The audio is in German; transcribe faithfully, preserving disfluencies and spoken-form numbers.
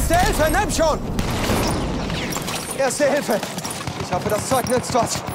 Erste Hilfe, nimm schon! Erste Hilfe. Ich hoffe, das Zeug nützt was.